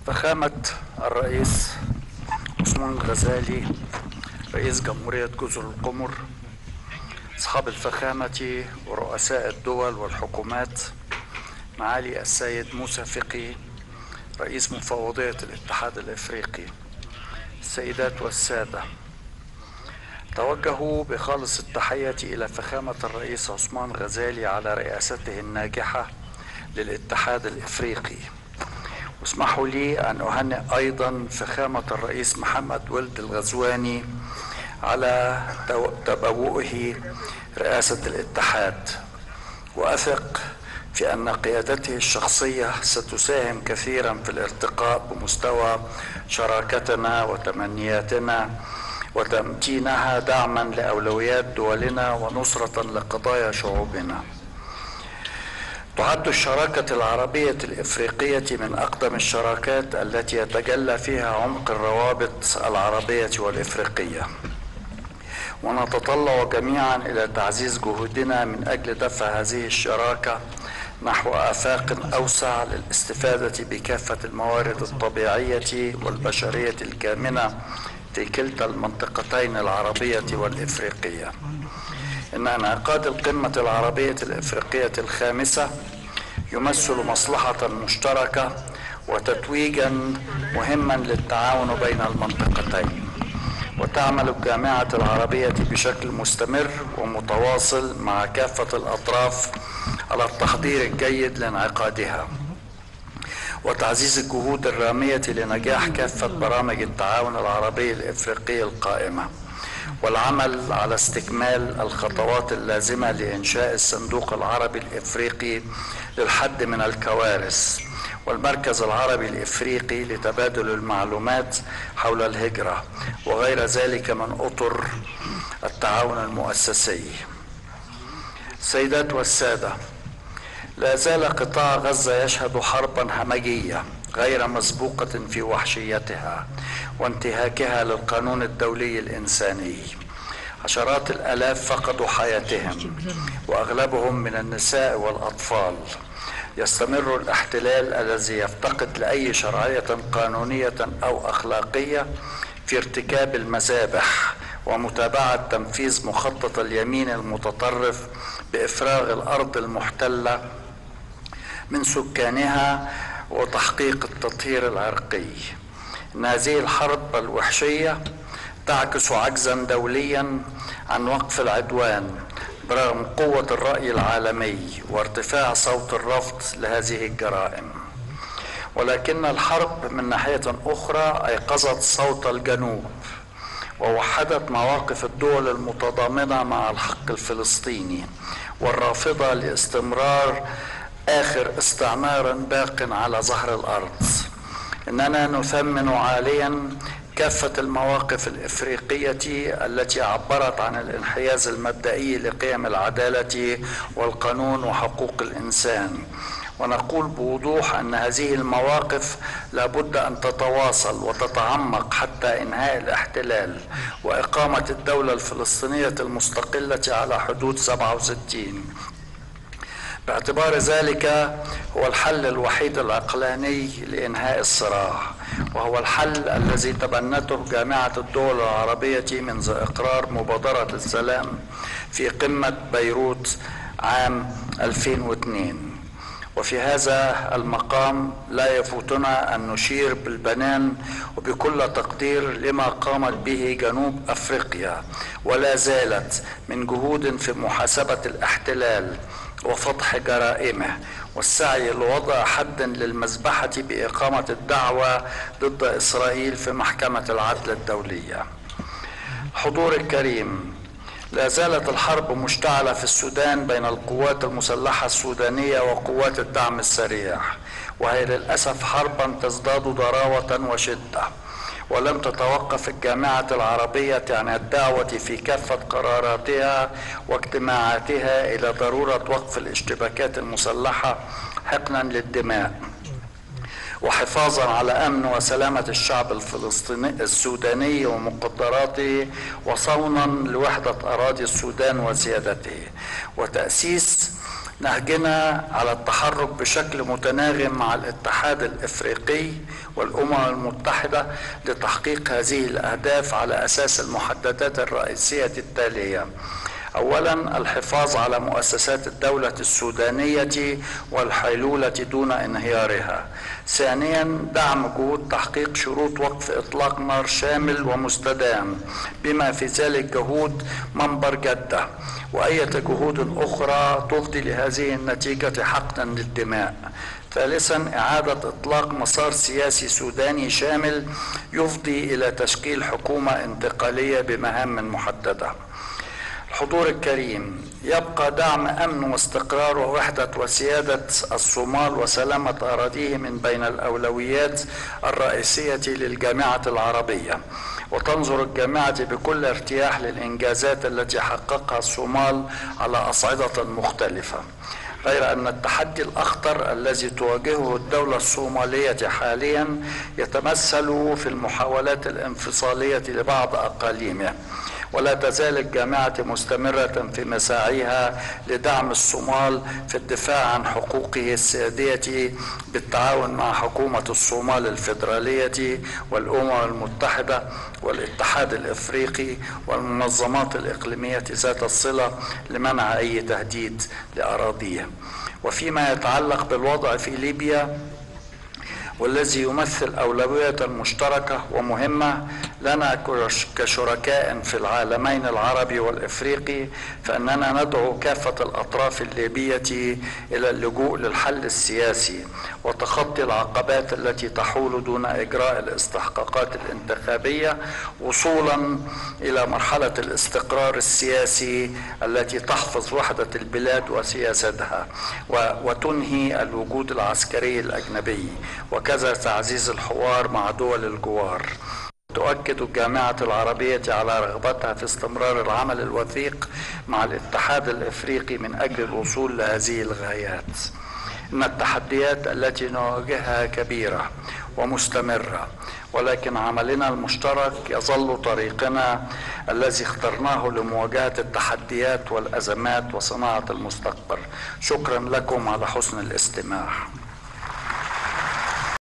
فخامة الرئيس عثمان غزالي رئيس جمهورية جزر القمر، أصحاب الفخامة ورؤساء الدول والحكومات، معالي السيد موسى فقي رئيس مفوضية الاتحاد الإفريقي، السيدات والسادة، توجه بخالص التحية إلى فخامة الرئيس عثمان غزالي على رئاسته الناجحة للاتحاد الإفريقي. واسمحوا لي أن أهنئ أيضا فخامة الرئيس محمد ولد الغزواني على تبوئه رئاسة الاتحاد، وأثق في أن قيادته الشخصية ستساهم كثيرا في الارتقاء بمستوى شراكتنا وتمنياتنا وتمكينها دعما لأولويات دولنا ونصرة لقضايا شعوبنا. تعد الشراكة العربية الإفريقية من أقدم الشراكات التي يتجلى فيها عمق الروابط العربية والإفريقية، ونتطلع جميعا إلى تعزيز جهودنا من أجل دفع هذه الشراكة نحو آفاق أوسع للاستفادة بكافة الموارد الطبيعية والبشرية الكامنة في كلتا المنطقتين العربية والإفريقية. إن انعقاد القمة العربية الإفريقية الخامسة يمثل مصلحة مشتركة وتتويجا مهما للتعاون بين المنطقتين، وتعمل الجامعة العربية بشكل مستمر ومتواصل مع كافة الأطراف على التحضير الجيد لانعقادها وتعزيز الجهود الرامية لنجاح كافة برامج التعاون العربي الإفريقي القائمة، والعمل على استكمال الخطوات اللازمة لإنشاء الصندوق العربي الإفريقي للحد من الكوارث، والمركز العربي الإفريقي لتبادل المعلومات حول الهجرة، وغير ذلك من أطر التعاون المؤسسي. السيدات والسادة، لا زال قطاع غزة يشهد حربا همجية غير مسبوقة في وحشيتها وانتهاكها للقانون الدولي الإنساني. عشرات الآلاف فقدوا حياتهم وأغلبهم من النساء والأطفال. يستمر الاحتلال الذي يفتقد لأي شرعية قانونية أو أخلاقية في ارتكاب المذابح ومتابعة تنفيذ مخطط اليمين المتطرف بإفراغ الأرض المحتلة من سكانها وتحقيق التطهير العرقي. إن هذه الحرب الوحشية تعكس عجزا دوليا عن وقف العدوان برغم قوة الرأي العالمي وارتفاع صوت الرفض لهذه الجرائم، ولكن الحرب من ناحية أخرى أيقظت صوت الجنوب ووحدت مواقف الدول المتضامنة مع الحق الفلسطيني والرافضة لاستمرار آخر استعمار باق على ظهر الأرض. إننا نثمن عاليا كافة المواقف الإفريقية التي عبرت عن الانحياز المبدئي لقيم العدالة والقانون وحقوق الإنسان، ونقول بوضوح أن هذه المواقف لابد أن تتواصل وتتعمق حتى إنهاء الاحتلال وإقامة الدولة الفلسطينية المستقلة على حدود 67، باعتبار ذلك هو الحل الوحيد العقلاني لإنهاء الصراع، وهو الحل الذي تبنته جامعة الدول العربية منذ إقرار مبادرة السلام في قمة بيروت عام 2002. وفي هذا المقام لا يفوتنا أن نشير بالبنان وبكل تقدير لما قامت به جنوب أفريقيا ولا زالت من جهود في محاسبة الاحتلال وفضح جرائمه والسعي لوضع حد للمذبحة بإقامة الدعوة ضد إسرائيل في محكمة العدل الدولية. حضور الكريم، لا زالت الحرب مشتعلة في السودان بين القوات المسلحة السودانية وقوات الدعم السريع، وهي للأسف حربا تزداد ضراوة وشدة، ولم تتوقف الجامعة العربية عن الدعوة في كافة قراراتها واجتماعاتها إلى ضرورة وقف الاشتباكات المسلحة حقنا للدماء وحفاظا على أمن وسلامة الشعب الفلسطيني السوداني ومقدراته وصونا لوحدة أراضي السودان وسيادته، وتأسيس نهجنا على التحرك بشكل متناغم مع الاتحاد الإفريقي والأمم المتحدة لتحقيق هذه الأهداف على أساس المحددات الرئيسية التالية: أولا، الحفاظ على مؤسسات الدولة السودانية والحيلولة دون انهيارها. ثانيا، دعم جهود تحقيق شروط وقف إطلاق نار شامل ومستدام، بما في ذلك جهود منبر جدة وأية جهود أخرى تفضي لهذه النتيجة حقنا للدماء. ثالثا، إعادة إطلاق مسار سياسي سوداني شامل يفضي إلى تشكيل حكومة انتقالية بمهام محددة. الحضور الكريم، يبقى دعم أمن واستقرار ووحدة وسيادة الصومال وسلامة أراضيه من بين الأولويات الرئيسية للجامعة العربية، وتنظر الجامعة بكل ارتياح للإنجازات التي حققها الصومال على أصعدة مختلفة، غير أن التحدي الأخطر الذي تواجهه الدولة الصومالية حاليا يتمثل في المحاولات الانفصالية لبعض أقاليمه، ولا تزال الجامعة مستمرة في مساعيها لدعم الصومال في الدفاع عن حقوقه السيادية بالتعاون مع حكومة الصومال الفيدرالية والأمم المتحدة والاتحاد الإفريقي والمنظمات الإقليمية ذات الصلة لمنع أي تهديد لأراضيه. وفيما يتعلق بالوضع في ليبيا والذي يمثل أولوية مشتركة ومهمة لنا كشركاء في العالمين العربي والإفريقي، فإننا ندعو كافة الأطراف الليبية إلى اللجوء للحل السياسي وتخطي العقبات التي تحول دون إجراء الاستحقاقات الانتخابية، وصولا إلى مرحلة الاستقرار السياسي التي تحفظ وحدة البلاد وسياستها وتنهي الوجود العسكري الأجنبي، وكذا تعزيز الحوار مع دول الجوار. تؤكد الجامعة العربية على رغبتها في استمرار العمل الوثيق مع الاتحاد الإفريقي من أجل الوصول لهذه الغايات. إن التحديات التي نواجهها كبيرة ومستمرة، ولكن عملنا المشترك يظل طريقنا الذي اخترناه لمواجهة التحديات والأزمات وصناعة المستقبل. شكرا لكم على حسن الاستماع.